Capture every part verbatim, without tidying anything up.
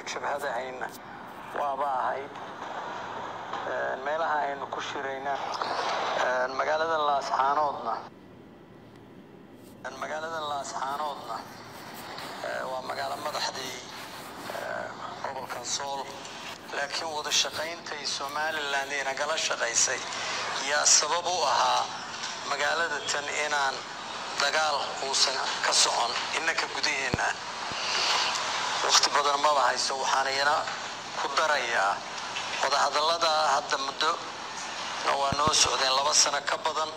shabahada hayna waaba ahayd meelaha aynu ku shirayna magaalada laasxaanoodna magaalada laasxaanoodna waa magaalo madaxdii gobolka Sool laakiin wada shaqaynta Soomaaliland ee nagala shaqaysay yaa sabab u ahaa magaalada tan inaan dagaal uusan ka socon innaka gudaheena waqti badan ma bahayso waxaan iyana ku darayaa wada hadallada hadda muddo waa noo socdeen laba sano ka badan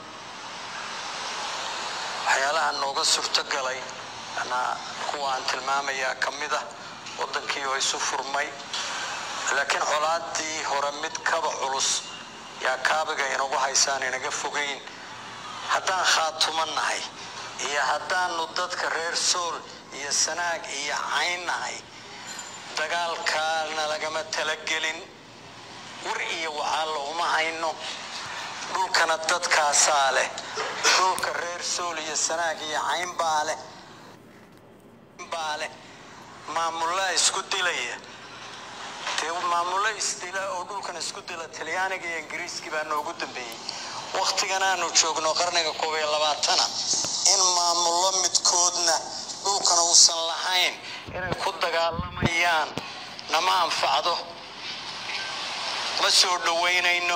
waxyaalaha nooga suurtagalay ana kuwa aan tilmaamaya kamida wadankii oo isu furmay laakiin colaadii hore mid kaba culus yaa kaabiga inagu haysaan inaga fogeyn haddaan khaatumanahay iyo haddaanu dadka reer Sool iyo Sanaag iyo Caynahay dagaalkaana lagama talagelin war iyo waxa uma hayno dhulkana dadkaasaa leh dhulka reer Sool iyo Sanaag iyo Cayn baale baale maamulada isku dilaya te maamulada isdila oo dhulkan isku dila Talyaaniga iyo Ingiriiska baa noogu dambeeyay waqtigan aanu joogno qarniga koob iyo labaatan in maamulo midkoodna dhulkan uusan lahayn inay ku dagaalamayaan nama anfacdo ma soo dhaweynayno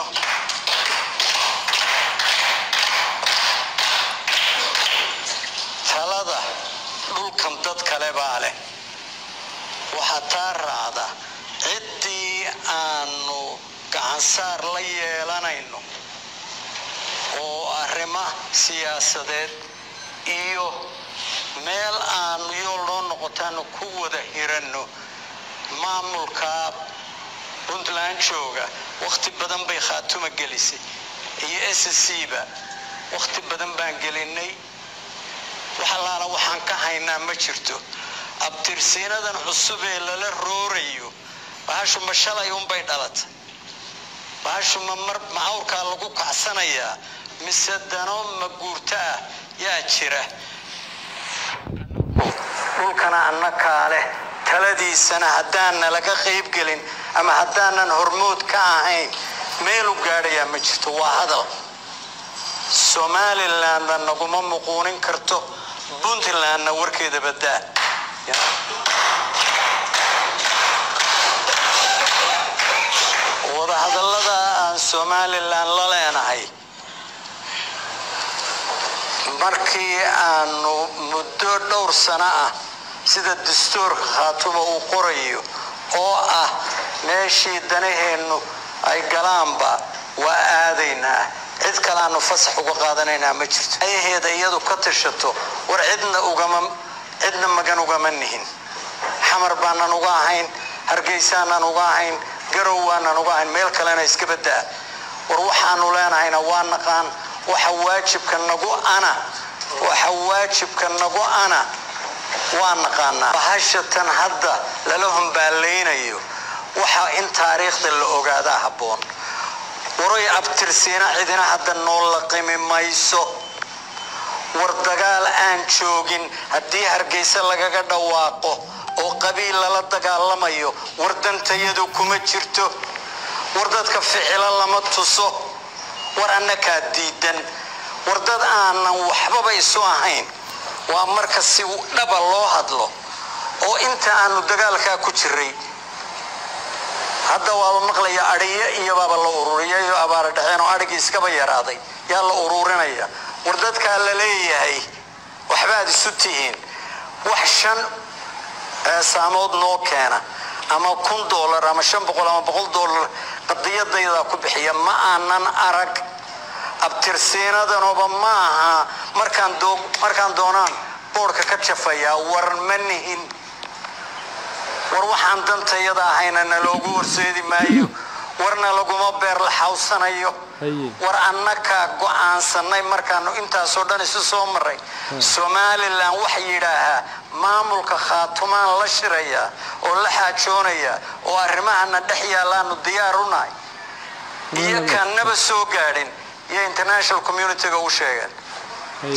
talada dhulkan dad kale baa leh waxa taa raacda ciddii aanu gacan saar la yeelanayno oo arrimo siyaasadeed iyo meel aan yool loo noqotaan ku wada hirano maamulka Puntland jooga waqti badan bay khaatuma gelisay iyo S C ba waqti badan baan gelinay waxa la waxaan ka haynaa ma jirto abtirsiinadan cusub ee la roorayo baashu ma shalay un bay dhalatay baashu ma mar maawrka lagu kacsanaya mise dano ma guurta yaa jira dhulkana annaka leh taladiisana haddaan laga qayb gelin ama haddaanan hormood ka ahayn meel u gaadhaya ma jirto waa hadal Somaliland naguma muquunin karto Puntland warkeeda badaa wada hadallada aan Somaliland la leenahay markii aanu muddo dhowr sano ah sida dastuurka khaatuma uu qorayo oo ah meeshii danaheenu ay galaanba waa aadaynaa cid kale aanu fasax uga qaadanaynaa ma jirto ayaheeda iyadu ka tashato war cidna ugama cidna magan ugama nihin xamar baanan uga ahayn hargeysaanan uga ahayn garow waanan uga ahayn meel kalena iska badaa war waxaanu leenahayna waa naqaan waxa waajibka nagu ana waxa waajibka nagu ana waa naqaana bahashatan hadda lala humbaaleeynayo waxa in taariikhda la ogaada haboon waray abtirsiina cidina hadda nool la qimi mayso war dagaal aan joogin haddii Hargeysa lagaga dhawaaqo oo qabiil la dagaalamayo war dantayadu kuma jirto war dadka ficilo lama tuso war annaka diidan war dad aanan waxba isu ahayn waa marka si dhaba loo hadlo oo inta aanu dagaalka ku jiray hadda waa maqlaya ariya iyo baba la ururiyay iyo abaar dhaxeen oo arigii iska bayaraaday yaa la ururinaya war dadka la leeyahay waxba aad isu tihiin wax shan saamood noo keena ama kun dollar ama shan boqol ama boqol dollar qadiyadayda ku bixiya ma aanan arag abtirsiinadan oo ma aha markaan doog markaan doonaan boorka ka jafaya war manihin war waxaan dantayada ahayna loogu horseedi maayo warna laguma beer la xawsanayo war annaka go'aansanay markaan intaas oo dhan isu soo maray Somaliland wax yiraaha maamulka khaatumaan la shiraya oo la xaajoonaya oo arrimaha dhex yaalaan diyaar u nahay iyo kanaba soo gaadhin iyo international community ga u sheegay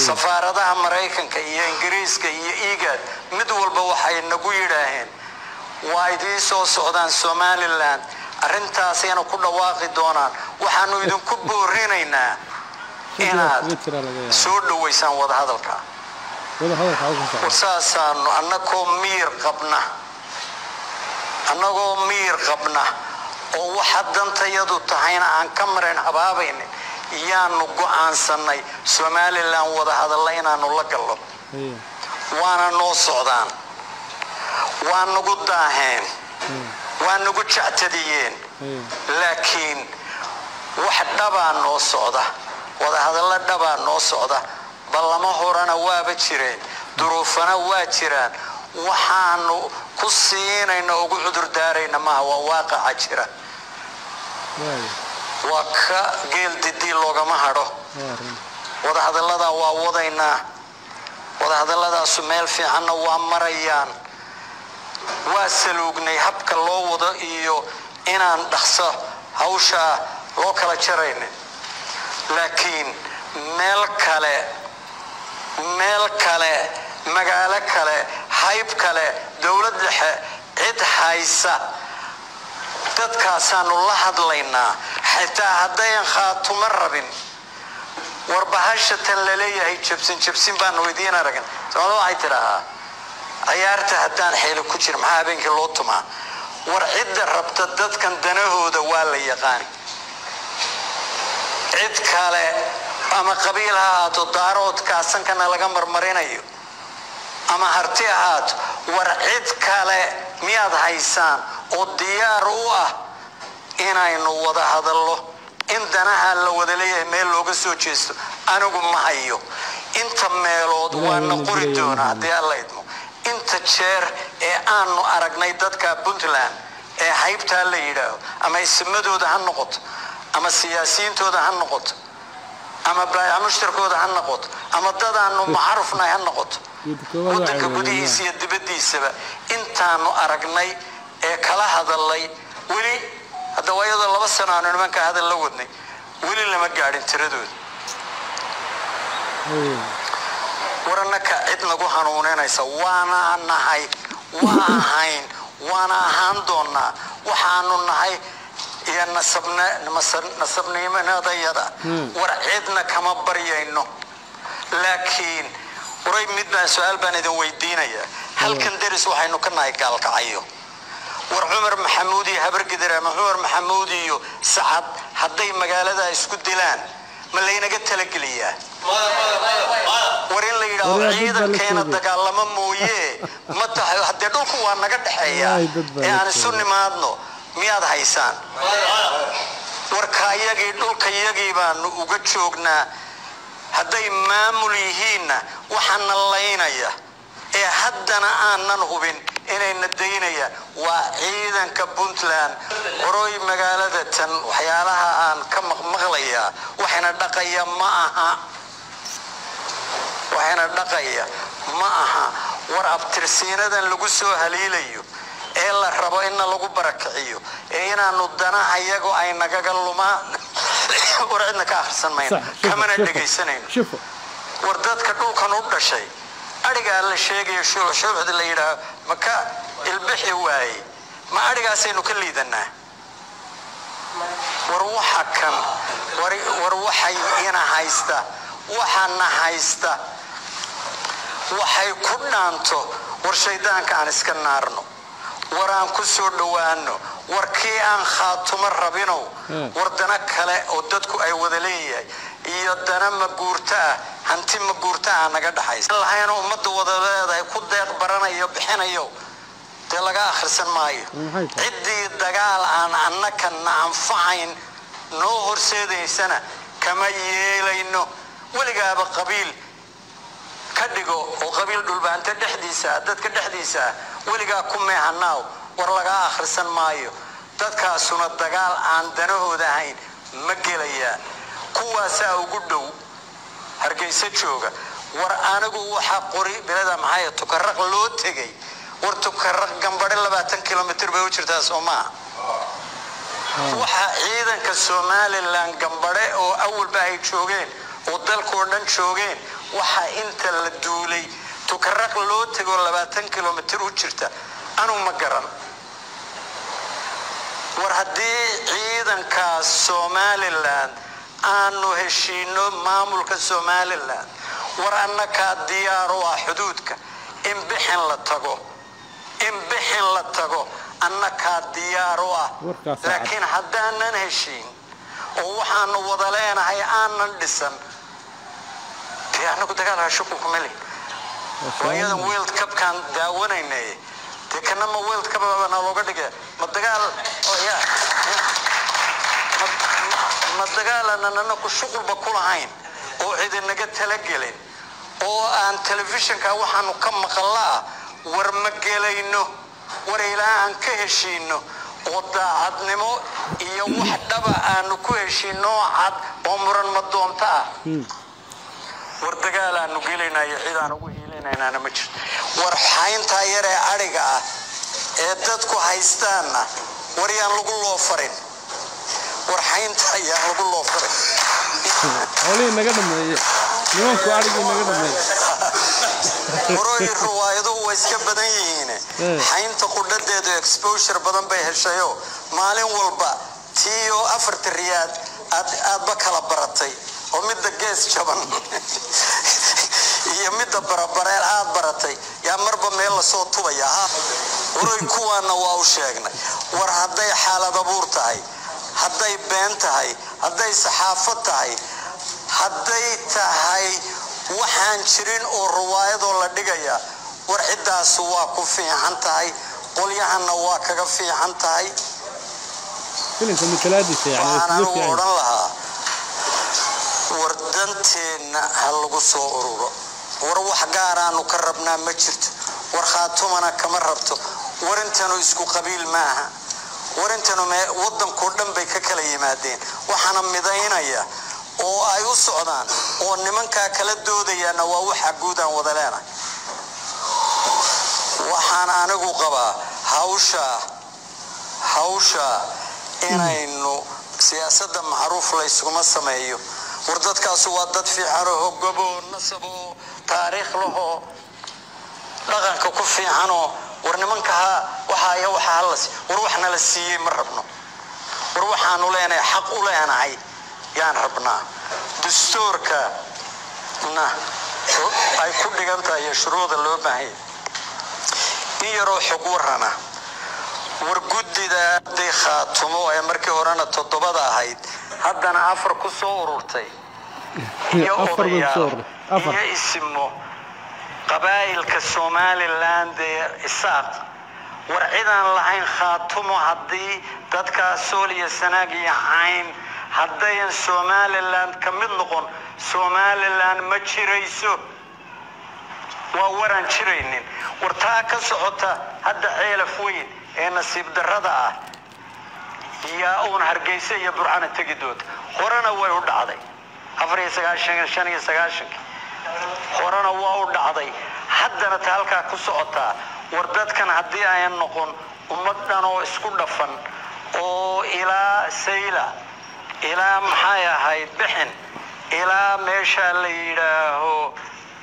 safaaradaha Mareykanka iyo Ingiriiska iyo Igad mid walba waxay nagu yiraahdeen وايدي سو سودان سوماليلاند arrintaas ayna ku dhawaaqi doonaan waxaanu idinku boorinaynaa inaad soo dhaweysaan wada hadalka wada hadalka wasaasaan annagoo miir qabna annagoo miir qabna oo waxa dantayadu tahayna aan ka marin habaabayn iyaanu go'aansanay Soomaaliland wada hadal inaanu la gallo waana noo socdaan waan ugu daaheen waan ugu jactadiyeen laakiin wax dhaba noo socda wada hadal dhaba noo socda balama horana waaba jireen duruufana waa jiraan waxaanu ku siinayna ugu cudur daarayna ma waa waaqaca jira waa ka geel didii loogama hadho wada hadallada waa wadaynaa wada hadalladaas meel fiican waa marayaan waa saluugnay habka loo wado iyo inaan dhaxso hawsha loo kala jarayna laakiin meel kale meel kale magaalo kale hayb kale dawlad dhexe cid haysa dadkaasaan la hadlaynaa xitaa haddayn khaatumo rabin warbahasha tan la leeyahay jabsin jabsin baan weydiin aragan sababta waxay tiraahdaa ciyaarta haddaan xeelo ku jir maxaa habeenkii loo tumaa war cidda rabta dadkan danahooda waa la yaqaan cid kale ama qabiil ha ahaato daaroodka sankana laga marmarinayo ama harti ahaato war cid kale miyaad haysaan oo diyaar u ah inaynu wada hadallo in danaha la wada leeyahay meel looga soo jeesto anigu ma hayo inta meelood waa noqori doona haddii alla idmo inta jeer ee aanu aragnay dadka Puntland ee haybta la yiraahdo ama ismadooda ha noqoto ama siyaasiyiintooda ha noqoto ama baayac mushtarkooda ha noqoto ama dadaanu macarufna ha noqoto wadanka gudihiisa iyo dibadiisaba intaanu aragnay ee kala hadalay wali hadda wayada laba sano aanu nimanka hadal la wadnay wali lama gaadhin tiradooda waranaka cid lagu hanuuneenaysa waana nahay waahayn waana ahaan doonaa waxaanu nahay iyo nasabna nasabnimadayada war cidna kama baryayno laakiin waray midna su'aal baan idin weydiinaya halkan daris waxaynu ka nahay gaalkacayo war Umar Maxamuud iyo habar gidira Umar Maxamuud iyo Saad haday magaalada isku dilaan ma laynaga talageliyaa war in la yiraahdo ciidankeena dagaalamo mooye ma tahay hadii dhulku waa naga dhaxeeya ee aan isu nimaadno miyaad haysaan warka iyagii dhulka iyagii baan uga joognaa haday maamul yihiin waxaan laynaya ee haddana aanan hubin inay nadaynaya waa ciidanka Puntland qorooy magaalada tan waxyaalaha aan ka maqmaqlaya waxayna dhaqaya ma aha waxayna dhaqaya ma aha war abtirsiinadan lagu soo haliilayo ee la rabo in lagu barakiciyo ee inaanu danaha iyagu ay nagaga lumaan warcidna ka akhrisan mayno kamana dhageysanayno war dadka dhulkan u dhashay ariga la sheegayo shuruuc shuruucda la yiraahdo maka ilbixi waay ma arigaasaynu ka liidanaa war waxa kan war war waxay ina haysta waxana haysta waxay ku dhaanto war shaydaanka aan iska naarno waraan ku soo dhawaano warkii aan khaatumo rabino wardana kale oo dadku ay wada leeyahay iyo dana ma guurta hanti ma guurta naga dhaxaysa lahayna ummadda wada leedahay ku deeq baranayo bixinayo de laga akhrisan maayo cidii dagaal aan annaka anfacayn noo horseedaysana kama yeelayno waligaaba qabiil ka dhigo oo qabiil dhulbaanta dhexdiisa dadka dhexdiisa waligaa ku meehanaaw war laga akhrisan maayo dadkaasuna dagaal aan danahooda ahayn ma gelayaan kuwaasa ugu dhow hargeysa jooga war anigu waxa qori bilada maxay tukarraq loo tagay war tukarraq gambadhe labaatan kiiloomitir bay u jirtaa Soomaa waxa ciidanka Soomaaliland gambadhe oo awalba ay joogeen oo dalkoo dhan joogeen waxa inta la duulay tukarraq loo tago labaatan kiiloomitir u jirta anu ma garan war haddii ciidanka Somaliland aanu heshiino maamulka Somaliland war annaka diyaar u ah xuduudka in bixin la tago in bixin la tago annaka diyaar u ah laakiin haddaanan heshiin oo waxaanu wada leenahay aanan dhisan tiyaanaku dagaal shaqo ku mali ويانا ويلد كاب كان داونيني تكنا ما ويلد كاب أنا لوجا دقة ما دقال يا ما دقال أنا أنا كشغل بكل عين أو إذا نجت تلاقيلين أو عن تلفزيون كواحد كم مخلا ورمجلينه وريلا عن كهشينه ودا عدنمو يوم واحد بقى أنو كهشينه عد عمرا ما دومتها وردقال أنو قلنا يعيدان وقيلنا أنا مجد ورحين تايرة أرجع إدتكو هايستانا وريان لقول الله فرين ورحين تايرة لقول الله فرين أولي نقدم نيوانكو أرجع نقدم وروي الرواية دو ويسكب بدنيين حين تقول لدي إكسبوشر بدن بيهالشيو مالين والبا تيو أفرت الرياد أد بكلا برتي ومدة جيس شبان يمدة بربرين عاد برتي يا مربى ميل صوت طويا ها وروي كوانا واوشيغنا ور هداي حالة دبورتهاي هداي بنتهاي هداي صحافتهاي هداي تهاي waxaan jirin oo riwaayado la dhigaya war cidaas waa ku fiican tahay qolyahana waa kaga fiican tahay filimka mitalaadiisa yani sidoo fiican oran lahaa war danteena hal lagu soo ururo war wax gaar ah aanu ka rabnaa ma jirto war khaatumana kama rabto war intanu isku qabiil maaha war intanu wadanku dhan bay ka kala yimaadeen waxana midaynaya oo ay u socdaan oo nimanka kala doodayana waa waxa guud aan wada leenahay waxaan anigu qabaa hawsha hawsha inaynu siyaasadda macruuf la isuma sameeyo war dadkaas waa dad fiican oo gabo nasabo taariikh laho dhaqanka ku fiican oo war nimanka waxa ay waxa halas war waxna la siiyay ma rabno war waxaanu leenahay xaq u leenahay yaan rabnaa dastuurka na ay ku dhigantahay shuruuda loo baahay iyaro xog warana war gudida day khaatumo ay markii horena toddobada ahayd haddana afar ku soo ururtay iyo odayaal afar ismo qabaa'ilka Somaliland ee isaaq war ciidan lahayn khaatumo hadii dadka Soomaaliya sanaag iyo cayn haddayan Somaliland kamid noqon Somaliland ma jirayso waa waran jiraynin wartaa ka socota hadda ceelaf weyn ee nasiib darrada ah yaa uun Hargeysa iyo Burcana tagidood horana way u dhacday afar iyo sagaashan shan iyo sagaashan horana waa u dhacday haddana taalka ku socota war dadkan hadii ay noqon ummadan oo isku dhafan oo ilaa sayla إلى محايا هاي بحن إلى ميشا ليراهو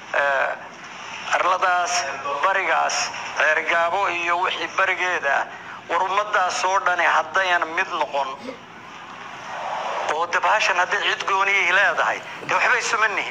أرلداس بريغاس رقابو إيو وحي بريغيدا ورمدا سورداني حدايان مدنقون ودبهاشان هدي عدقوني هلادا هاي دو حبا يسمنيهن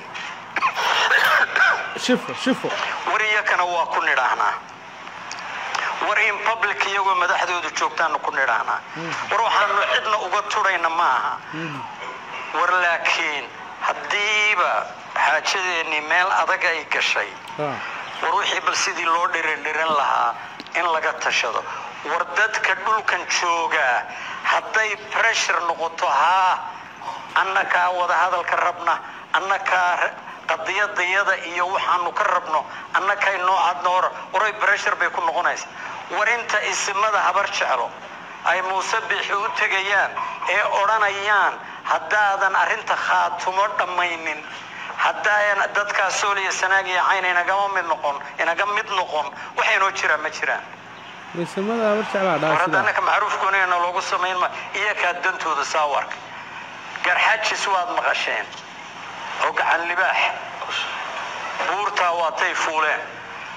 شفو شفو ورياكنا واكوني راهنا ورين public يوغو مدحدودو joogtaan ku niraana war waxaan cidna uga turayna maaha war laakiin hadiiba xaajadeeni meel adag ay gashay war wixii bal sidii loo dhirin dhirin lahaa in laga tashado war dadka dhulkan jooga haday pressure noqoto ha annaka wada hadalka rabna annaka qadiyadayada iyo waxaanu ka rabno annaka inoo adnoor waray pressure bay ku noqonaysaa warinta ismada habar jeclo ay muusabix u tagayaan ee oranayaan hadaadan arinta khaatumo dhamaynin hadaan dadka Soomaaliya sanaag iyo cayn inaga mid noqon inaga mid noqon waxaynu jiraan ma jiraan ismada habar jeclo dhaasida waradana ka macruuf koonayna loogu sameeyay ma iyaka dantooda saawark garxaajis waad maqasheen oo gacan libaax buurta waa tay fuuleen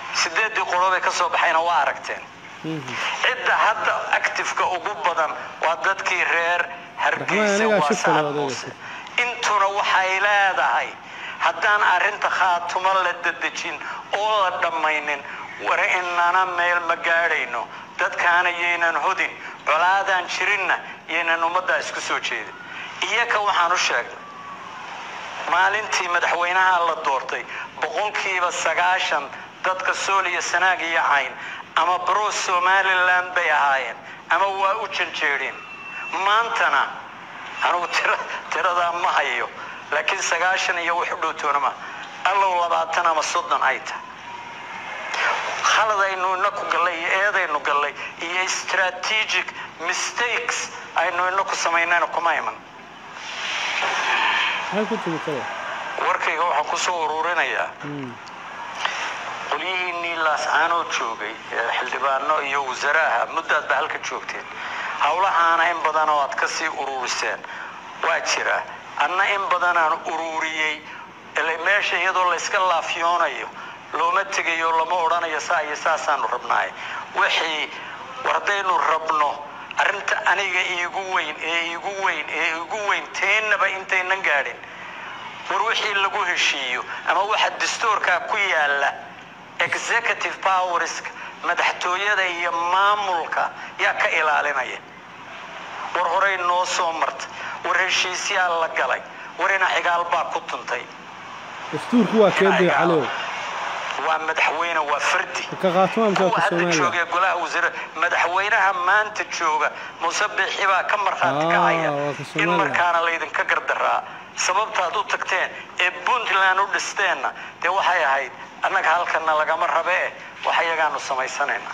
sideedii qolob ay ka soo baxayna waa aragteen cidda hadda active-ka ugu badan waa dadkii reer Hargeysa waa saamaysay intuna waxay leedahay haddaan arrinta khaatumo la dadajin oo la dhammaynin war inana meel ma gaadhayno dadkaana yeenan hodin colaadaan jirinna yeenan ummadda isku soo jeedin iyaka waxaan u sheegnay maalintii madaxweynaha la doortay boqolkiiba sagaashan dadka Soomaaliya Sanaag iyo Cayn ama bro Somaliland bay ahaayeen ama waa u janjeereen maantana anu tirada ma hayo laakiin sagaashan iyo wax u dhowtoona ma allow labaatan ama soddon ay tahay khaladaynu inaku galay eedaynu galay iyo strategic mistakes aynu inaku samaynayno kuma iman هل كنت متابع؟ warkayga waxaan ku soo ururinayaa qolyihiinii laascaanoo joogay xildhibaano iyo wasaaraha muddaad ba halka joogteen hawlahaana in badan oo aad ka sii ururiseen waa jira anna in badan aan ururiyey ilaa meesha iyadoo la iska laafiyoonayo looma tegayo lama odhanayo saa iyo saasaanu rabnaay wixii wardaynu rabno arrinta aniga iigu weyn ee iigu weyn ee iigu weyn teenaba intaynan gaadhin war wixii lagu heshiiyo ama waxa dastuurka ku yaala executive powers madaxtooyada iyo maamulka yaa ka ilaalinaya war hore noo soo martay war heshiisyaa la galay war ina xigaal baa ku tuntay dastuurku waa keeday calow waa madaxweyne waa fardi ka qaatmaan ka Soomaaliya jooga golaha wasiir madaxweynaha maanta jooga musabixi baa ka marxaad ka haya in markaana la idin ka gardaraa sababta aad u tagteen ee Puntland u dhisteena de waxay ahayd annaga halkana lagama rabe waxa yagaanu samaysanayna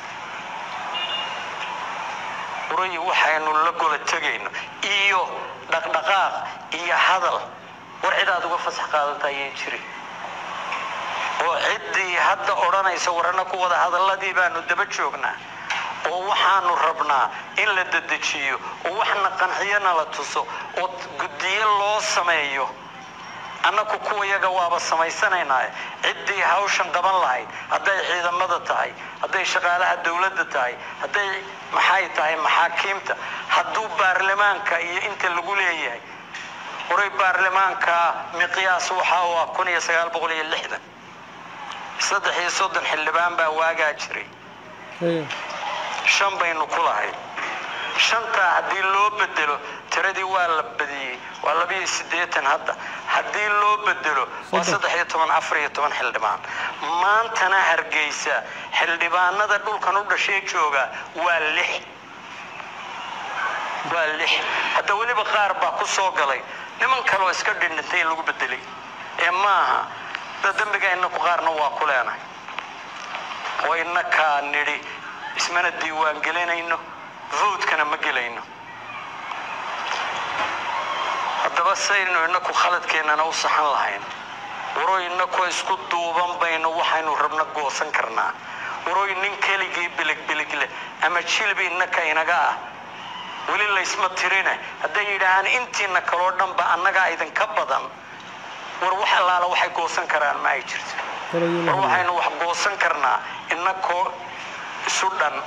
uray waxaynu la gola tagayno iyo dhaqdhaqaaq iyo hadal war cid aad uga fasax qaadatay jiri oo cidii hadda oranaysa warana ku wada hadaladii baanu daba joognaa oo waxaanu rabnaa in la dedejiyo oo waxna qanciyana la tuso oo gudiye loo sameeyo annaku kuwa yaga waaba samaysanayna cidii hawshan qaban lahayd haday ciidamada tahay haday shaqaalaha dawladda tahay haday maxay tahay maxaakiimta haduu baarlamaanka iyo inta lagu leeyahay oray baarlamaanka miqyaas waxa uu kun iyo sagaal boqol iyo lixdan saddex iyo soddon xildhibaan baa waagaa jiray shan baynu ku lahayd shanta hadii loo bedelo tiradii waa la badiyay waa laba iyo siddeetan hadda hadii loo bedelo waa saddex iyo toban afar iyo toban xildhibaan maantana Hargeysa xildhibaanada dhulkan u dhashay jooga waa lix waa lix hadda waliba qaar baa ku soo galay niman kale oo iska dhintay lagu bedelay ee maaha dambiga inaku qaarna waa ku leenahay oo inaka niri ismana diiwaan gelinayno vote-kana ma gelayno haddaba saynu inaku khaladkeenana u saxan lahayn waro inaku isku duuban bayno waxaynu rabna goosan karnaa waro nin keligii bilig bilig leh ama jilbi inaka inaga ah wali la isma tirina haday yiraahdaan intiina kaloo dhanba annaga idin ka badan war waxa laala waxay goosan karaan ma ay jirto war waxaynu wax goosan karnaa inako isu dhan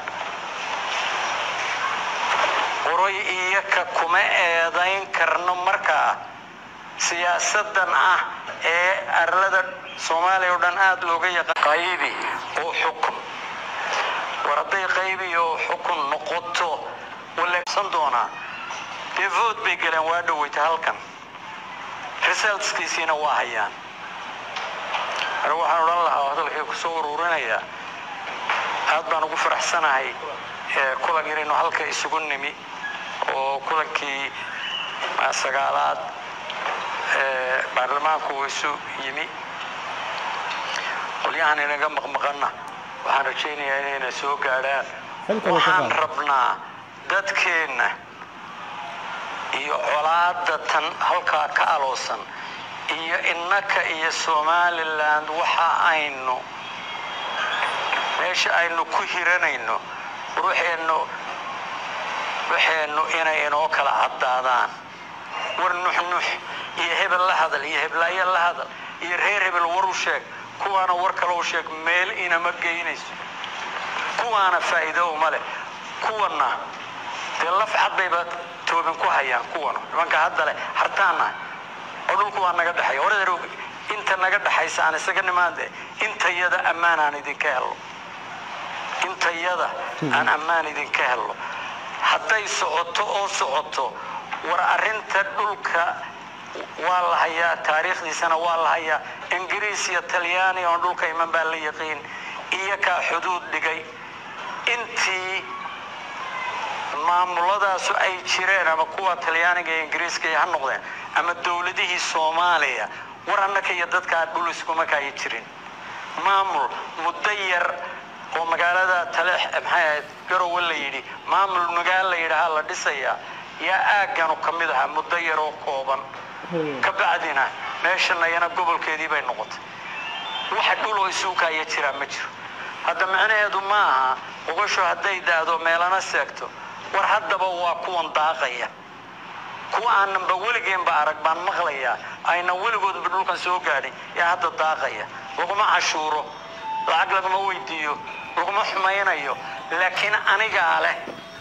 waray iyaka kuma eedayn karno markaa siyaasadan ah ee arlada Soomaaliya oo dhan aad looga yaqaan qaybi oo xukun war haday qaybi oo xukun noqoto wala sandoona devote bay galeen waa dhawayta halkan results kiisina waa hayaan waxaan oran lahaa hadalkii ku soo ururinaya aad baan ugu faraxsanahay kulan inaynu halka isugu nimi oo kulankii sagaalaad baarlamaanku isu yimi qolyahan inaga maqmaqana waxaan rajaynayaa inay soo gaaraan waxaan rabnaa dadkeena iyo colaada tan halka ka aloosan iyo innaka iyo Somaliland waxa aynu meesha aynu ku hiranayno ruuxeeno waxeenu inay inoo kala cadaadaan war nuxnux iyo hebel la hadal iyo heblaaya la hadal iyo reer hebel war u sheeg kuwaana war kale u sheeg meel ina ma geynayso kuwaana faa'iido uma leh kuwana dee laf cad bayba toobin ku hayaan kuwanu nimanka hadda leh hartaana oo dhulku waa naga dhaxay horeeru inta naga dhaxaysa aan isaga nimaade inta yada ammaan aan idinka helo inta yada aan ammaan idinka helo hadday socoto oo socoto war arrinta dhulka waa la hayaa taariikhdiisana waa la hayaa ingiriis iyo talyaani oo dhulka iman baa la yaqiin iyo ka xuduud dhigay intii maamuladaas ay jireen ama kuwa talyaaniga iyo ingiriiska ha noqdeen ama dawladihii Soomaaliya war annaka iyo dadka dhul isku ma kay jirin maamul muddo yar oo magaalada Taleex maxay garow la yiri maamul magaalo la yiraahdo la dhisaya yaa aagan oo kamid ah muddo yar oo kooban ka bacdina meeshana yana gobolkeedii bay noqotay waxa dhul oo isugu kay jira ma jiro hadda macnaheedu ma aha ogasho haday daado meelana seegto war haddaba waa kuwan daaqaya kuwa aanba weligeen ba arag baan maqlaya ayna weligood dhulkan soo gaadhay yaa hadda daaqaya laguma cashuuro lacag laguma weydiiyo laguma xumaynayo laakiin aniga leh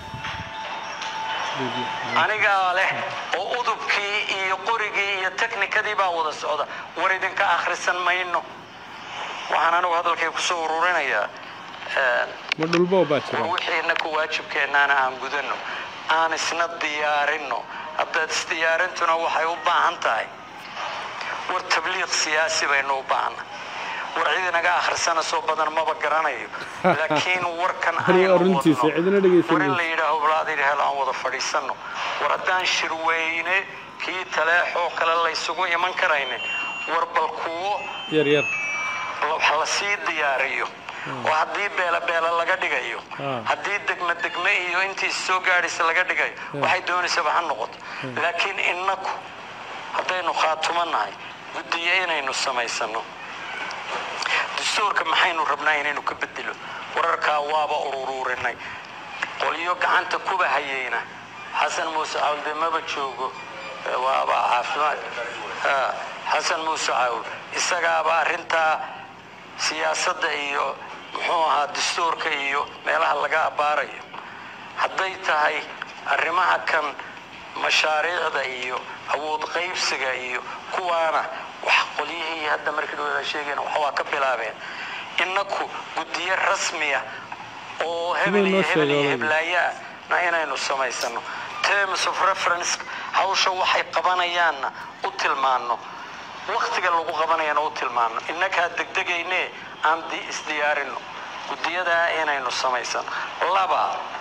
aniga leh oo udubkii iyo qorigii iyo teknikadii baa wada socda war idinka akhrisan mayno waxaan anigu hadalkay ku soo ururinayaa ma dhulbo baa jira wixii ku waajibkeena aan gudano aan isna diyaarino hadda diyaarintuna waxay u baahan tahay war tabliiq siyaasi baynu u baahnaa war cidinaga akhrisana soo badan ma garanayo laakiin warkan ay orantiisa cidina dhageysan war la yiraahdo walaadii helaan wada fadhiisano war hadaan shirweyne kii Taleexo kala la isugu iman karayne war bal kuwo yar yar waxa la sii diyaariyo oo hadii beela beela laga dhigayo hadii degma degma iyo intii soo gaadhis laga dhigayo waxay doonaysaa waxa noqoto laakiin inaku hadaynu khaatumanahay gudiye inaynu samaysano dastuurka maxaynu rabnaa inaynu ka bedelo wararka waaba urururinay qoliyo gacanta kuba hayeyna xasan muuse awde maba joogo waaba caafimaad xasan muuse awde isagaaba arinta siyaasadda iyo muxuu ahaa dastuurka iyo meelaha laga abaarayo hadday tahay arrimaha kan mashaariicda iyo awood qaybsiga iyo kuwaana wax qoliyihii hadda markii wada sheegeen waxa ka bilaabeen inaku gudiye rasmi ah oo hebel iyo heblaaya na inaynu samaysano terms of reference hawsha waxay qabanayaan u tilmaano waqtiga lagu qabanayana u tilmaano innaka degdegayne aan di isdiyaarino gudiyada inaynu samaysano laba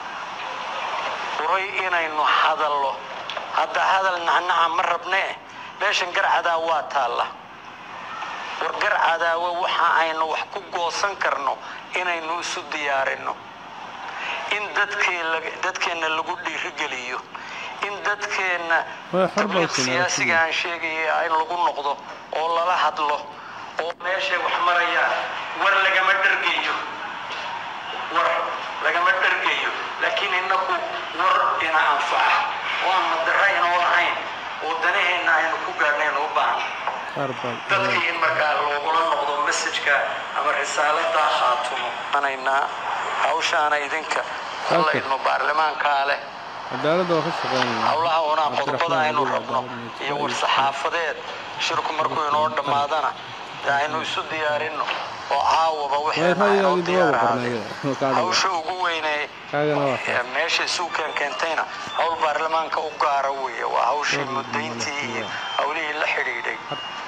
waray inaynu hadallo hadda hadal nacnaca ma rabnee meeshan garcada waa taala war garcada waxa aynu wax ku goosan karno inaynu isu diyaarino in dadkeena dadkeena lagu dhiirigeliyo in dadkeena siyaasiga aan sheegay ay lagu noqdo oo lala hadlo oo meesha wax maraya war lagama dhargeeyo war lagama dhargeeyo laakiin inaku war ina anfac oo madrayn oo ahayn oo danaheena aynu ku gaarneen oo baahan dadkii in markaa loogula noqdo message-ka ama risaalada khaatumo anayna hawshaana idinka hallayno baarlamaanka leh cadaaladda waa ka shaqeynaa hawlaha una qodobada aynu rabno iyo war saxaafadeed shirku markuu inoo dhamaadana aynu isu diyaarino oo caawaba wixii diyaarinayo hawsha ugu weynay meesha suuqan keentayna hawl baarlamaanka u gaara weeye waa hawshii mudayntii iyo hawlihii la xiriiray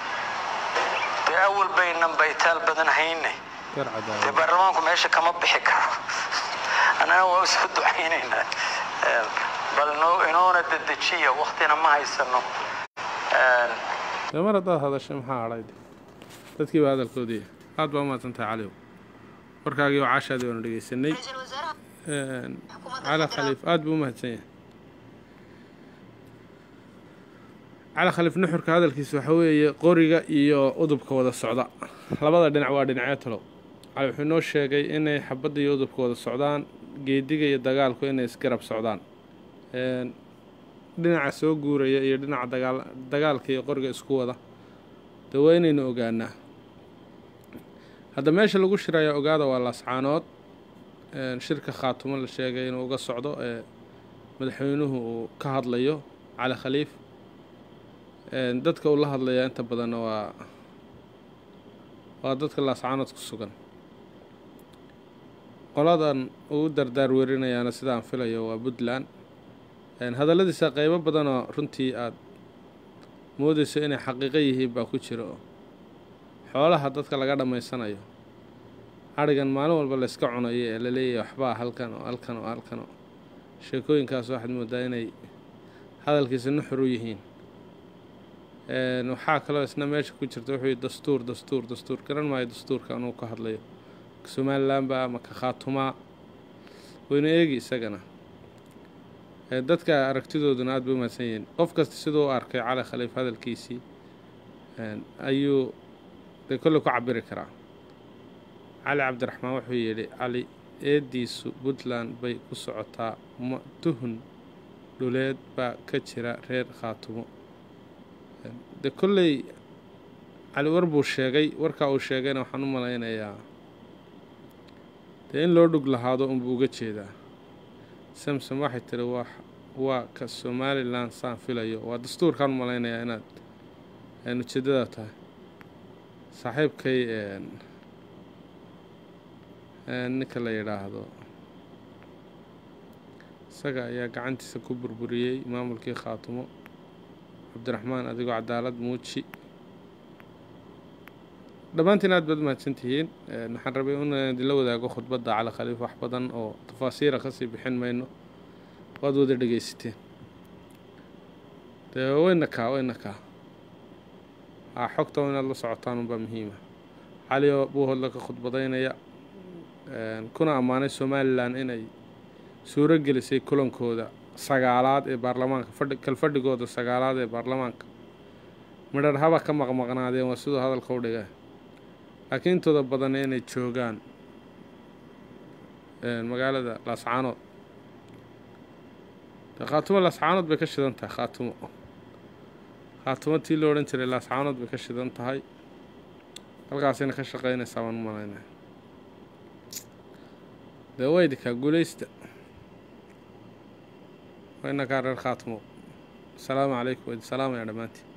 أول بين بيتال بدن هينه البرلمان ماشي كما بحكر أنا وأسفد حيننا بل نو إنونا الدتشية وقتنا ما هيسنو لما رضا هذا الشيء محا عليد تذكي بهذا الكودية هذا ما تنتهي عليه وركاقي وعاشا ديون رقي سني على خليف آد بومهتسية على خليف نحرك هذا الكيس وحوي قوريغا iyo udubka wada socda labada dhinac waa dhinacyo على وحنو sheegay inay xabada iyo udubka wada socdaan geediga iyo dagaalku inay isgarab socdaan een dhinaca soo guuraya iyo dhinaca dagaal dagaalka iyo qoriga isku wada daweynayna ogaana hada meesha lagu shiraayo ogaada waa lascaanood een shirka khaatumo la sheegay inuu uga socdo ee madaxweynuhu uu ka hadlayo cali khaliif dadka uu la hadlaya inta badan waa waa dadka laascaanood ku sugan qoladan uu dardaar weerinayaana sidaan filayo waa Puntland hadalladiisa qaybo badan oo runtii aad moodayso inay xaqiiqo yihiin baa ku jira xoolaha dadka laga dhamaysanayo arigan maalin walba la iska cunayo ee la leeyahay waxba halkan oo halkan oo halkan sheekooyinkaas waxaad moodaa inay hadalkiisa nuxur u yihiin een waxa kale isna meesha ku jirta wuxuu dastuur dastuur dastuur garan maayo dastuurka inuu ka hadlayo Somaliland ba ama ka khaatuma wayna eegi isagana ee dadka aragtidooduna aad bay u maasan yihiin qof kasta sidoo u arkay cali khaliif hadalkiisii een ayuu de kullu ku cabiri karaa cali cabdiraxmaan wuxuu yiri cali eediisu Puntland bay ku socotaa tuhun dhuleed baa ka jira reer khaatumo de kulley cali war buu sheegay warka uu sheegayna waxaan u malaynayaa de in loo dhug lahaado un buu uga jeedaa samsam waxay tiri wax waa ka Somaliland saan filayo waa dastuurkan u malaynayaa inaad aan ujeedada tahay saaxiibkay een ninka la yiraahdo isaga ayaa gacantiisa ku burburiyay maamulkii khaatumo cabdiraxmaan adigoo cadaalad muuji dhamaantiin aad baad mahadsantihiin waxaan rabay inaan la wadaago khudbadda cali khaliif wax badan oo tafaasiir ka sii bixin mayno waad wada dhageysateen de wayna ka wayna ka ah xogta inaad la socotaan baa muhiim ah cali buu hadla ka khudbadaynaya kuna amaanay Somaliland inay suuro gelisay kulankooda sagaalaad ee baarlamaanka fadhi kal fadhigooda sagaalaad ee baarlamaanka midar haba ka maqmaqnaadeen waa sidoo hadalka u dhigay laakiin intooda badan inay joogaan een magaalada laascaanood khaatumo laascaanood bay ka shidan tahay khaatumo khaatumo tii loo oran jiray laascaanood bay ka shidan tahay halkaasina ka shaqeynaysaa waan malaynaa دوايدك قوليست وإنك على الخاتم السلام عليكم والسلام يا رمانتي